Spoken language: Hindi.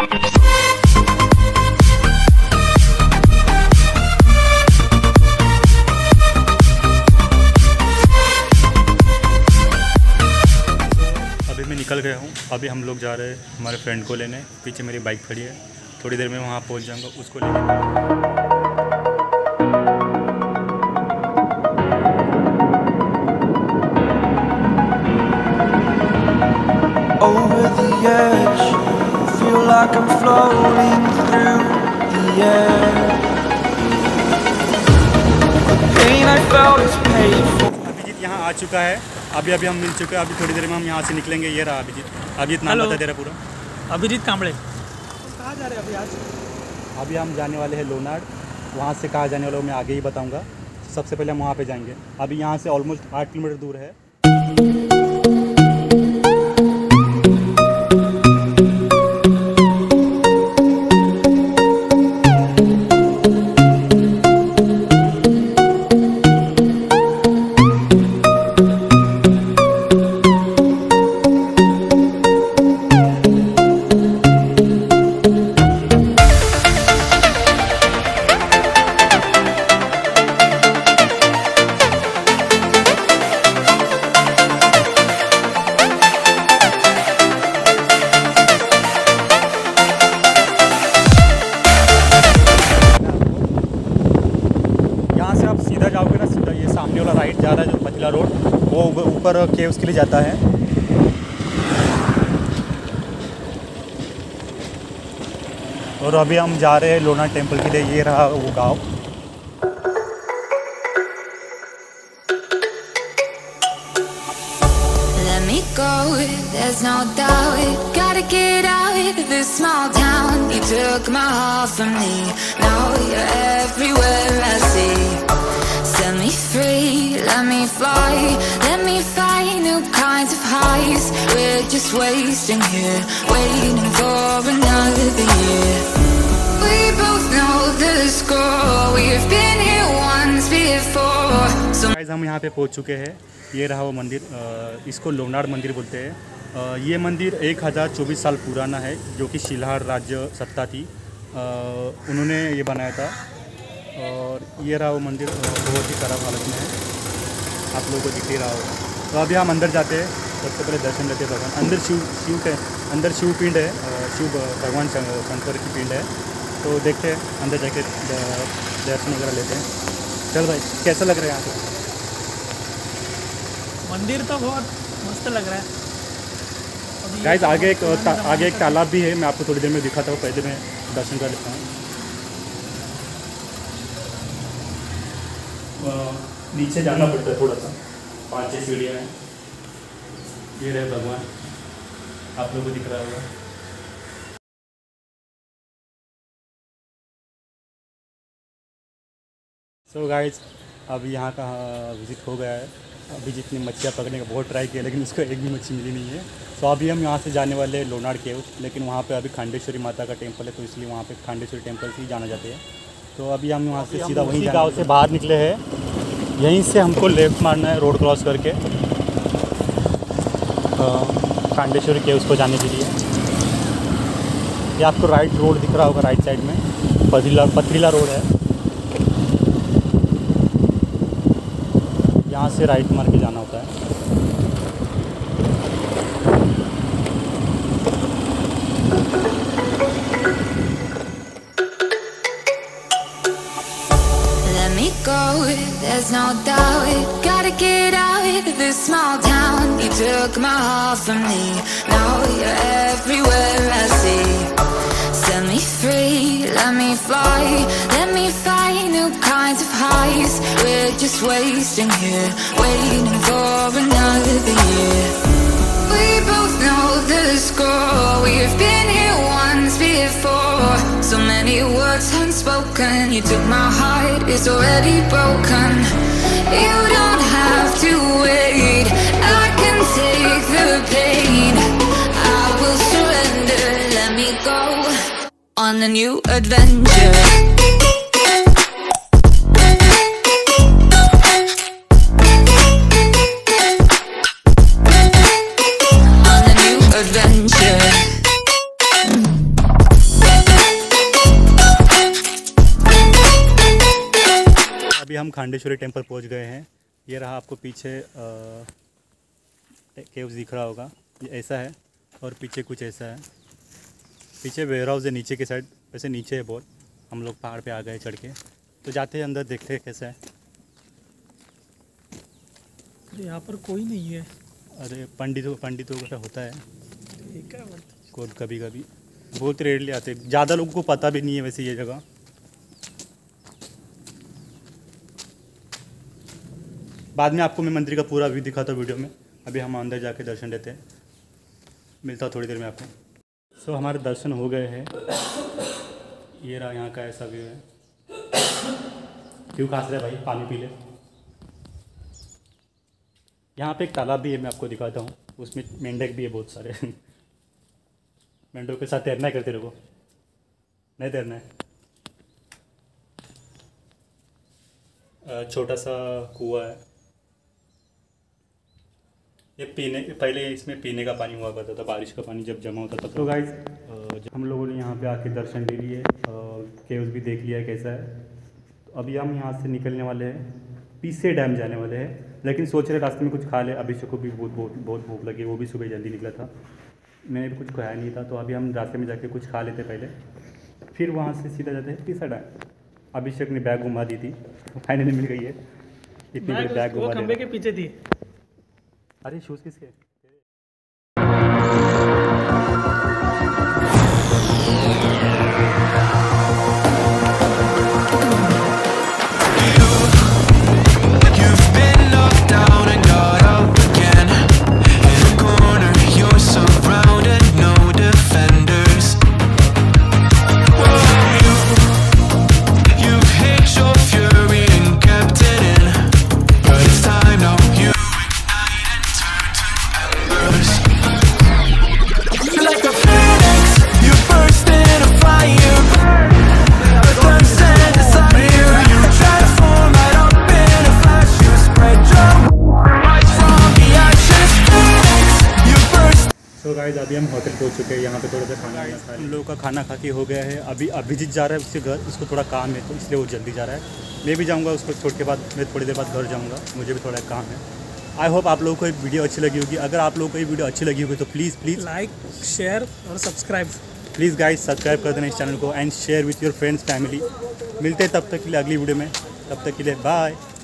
निकल गया हूँ। अभी हम लोग जा रहे हैं हमारे फ्रेंड को लेने। पीछे मेरी बाइक खड़ी है, थोड़ी देर में वहाँ पहुँच जाऊँगा उसको लेने। Over the edge, feel like I'm floating through the air. The pain I felt is paid for. Abhijit यहाँ आ चुका है, अभी हम मिल चुके हैं। अभी थोड़ी देर में हम यहाँ से निकलेंगे। ये रहा अभिजीत नाम बता दे रहा पूरा। अभिजीत कांबळे। कहाँ जा रहे हैं अभी आज? अभी हम जाने वाले हैं लोनाड़। वहाँ से कहाँ जाने वाले हो मैं आगे ही बताऊँगा। सबसे पहले हम वहाँ पे जाएंगे। अभी यहाँ से ऑलमोस्ट 8 किलोमीटर दूर है। जाओगे ना सीधा, ये सामने वाला राइट जा रहा है जो पतला रोड, वो ऊपर केव्स के लिए जाता है। और अभी हम जा रहे हैं लोनाड़ टेम्पल के लिए। ये रहा वो गांव। There's no doubt, gotta get out of this small town. You took my heart from me, now you're everywhere I see. Set me free, let me fly, let me find new kinds of highs. We're just wasting here, waiting for another year. We both know the score, we've been here once before. So guys, हम यहाँ पे पहुँच चुके हैं। ये रहा वो मंदिर, इसको लोनाड़ मंदिर बोलते हैं। ये मंदिर 1024 साल पुराना है, जो कि शिलाहार राज्य सत्ता थी, उन्होंने ये बनाया था। और ये रहा वो मंदिर, बहुत ही खराब हालत में है, आप लोगों को दिख ही रहा होगा। तो अभी हम अंदर जाते हैं। सबसे पहले दर्शन लेते हैं भगवान। अंदर शिव पिंड है, शिव भगवान शंकर की पिंड है। तो देखते हैं अंदर जाके दर्शन वगैरह लेते हैं। चल भाई, कैसा लग रहा है यहाँ पे? मंदिर तो बहुत मस्त लग रहा है। गाइस आगे एक तालाब भी है, मैं आपको थोड़ी देर में दिखाता हूँ। पहले मैं दर्शन कर लेता हूँ। नीचे जाना पड़ता है थोड़ा सा, 5-6 सीढ़ियाँ हैं। ये रहे भगवान, आप लोगों को दिख रहा होगा। सो गाइस, अभी यहाँ का विजिट हो गया है। अभी जितनी मच्छियाँ पकड़ने का बहुत ट्राई किया, लेकिन उसको एक भी मच्छी मिली नहीं है। तो अभी हम यहाँ से जाने वाले हैं लोनाड़ केव, लेकिन वहाँ पे अभी खांडेश्वरी माता का टेम्पल है, तो इसलिए वहाँ पे खांडेश्वरी टेम्पल से ही जाना जाते हैं। तो अभी हम वहाँ से सीधा वहीं गाँव से बाहर निकले हैं। यहीं से हमको लेफ़्ट मारना है रोड क्रॉस करके खांडेश्वरी केव्स को जाने के लिए। ये आपको राइट रोड दिख रहा होगा, राइट साइड में पथरीला रोड है। यहाँ से राइट मार के जाना होता है। let me go, there's no doubt, gotta get out of this small town. You took my heart from me, now you're everywhere I see. Set me free, let me fly, let me find new kinds of highs. We're just wasting here, waiting for another year. We both know the score, we've been here once before. So many words unspoken, you took my heart, it's already broken. You don't have to wait, I can take the pain. I will surrender, let me go on a new adventure. हम खांडेश्वरी टेम्पल पहुंच गए हैं। ये रहा, आपको पीछे केव्स दिख रहा होगा, ये ऐसा है और पीछे कुछ ऐसा है। पीछे वेयर हाउस है नीचे के साइड, वैसे नीचे है बहुत। हम लोग पहाड़ पे आ गए चढ़ के, तो जाते हैं अंदर, देखते हैं कैसा है। यहाँ पर कोई नहीं है। अरे पंडितों का होता है ठीक है, कोई कभी कभी, बहुत रेयरली आते, ज़्यादा लोगों को पता भी नहीं है वैसे ये जगह। बाद में आपको मैं मंदिर का पूरा व्यू दिखाता हूँ वीडियो में। अभी हम अंदर जाके दर्शन लेते हैं, मिलता हूँ थोड़ी देर में आपको। सो हमारे दर्शन हो गए हैं। ये रहा यहाँ का ऐसा व्यू है। क्यों खास रहे भाई, पानी पी ले। यहाँ पे एक तालाब भी है, मैं आपको दिखाता हूँ। उसमें मेंढक भी है बहुत सारे। मेंढकों के साथ तैरना है, करते रहो, नहीं तैरना है। छोटा सा कुआं है ये, पहले इसमें पीने का पानी हुआ करता था, बारिश का पानी जब जमा होता था। तो गाइस जब हम लोगों ने यहाँ पे आके दर्शन ले लिए, केव्स भी देख लिया कैसा है। तो अभी हम यहाँ से निकलने वाले हैं, पीसे डैम जाने वाले हैं। लेकिन सोच रहे रास्ते में कुछ खा ले। अभिषेक को भी बहुत भूख लगी, वो भी सुबह जल्दी निकला था, मैंने भी कुछ खाया नहीं था। तो अभी हम रास्ते में जाके कुछ खा लेते पहले, फिर वहाँ से सीधा जाते हैं पीसा डैम। अभिषेक ने बैग घुमा दी थी, फाइनली मिल गई है। इतनी बड़ी बैग घुमा खंबे के पीछे थी। अरे शूज़ किसके? तो गाइस अभी हम होटल पहुंच चुके हैं। यहाँ पे थोड़ा सा खाना खा, हम लोगों का खाना खा के हो गया है। अभी अभिजीत जा रहा है उसके घर, उसको थोड़ा काम है तो इसलिए वो जल्दी जा रहा है। मैं भी जाऊँगा उसको छोड़ के बाद, मैं थोड़ी देर बाद घर जाऊँगा, मुझे भी थोड़ा काम है। आई होप आप लोगों को ये वीडियो अच्छी लगी होगी। अगर आप लोगों को ये वीडियो अच्छी लगी होगी तो प्लीज़ लाइक, शेयर और सब्सक्राइब। प्लीज़ गाइस सब्सक्राइब कर देना इस चैनल को and share with your friends family. मिलते हैं तब तक के लिए अगली वीडियो में, तब तक के लिए बाय।